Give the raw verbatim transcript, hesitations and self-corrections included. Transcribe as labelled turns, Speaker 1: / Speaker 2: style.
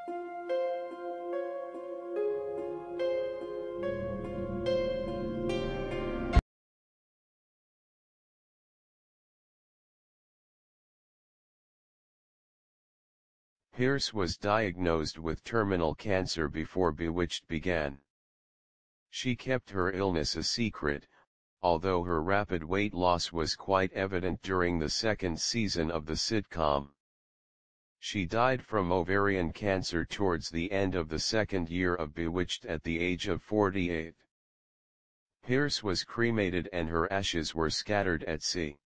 Speaker 1: Pearce was diagnosed with terminal cancer before Bewitched began. She kept her illness a secret, although her rapid weight loss was quite evident during the second season of the sitcom. She died from ovarian cancer towards the end of the second year of Bewitched at the age of forty-eight. Pearce was cremated and her ashes were scattered at sea.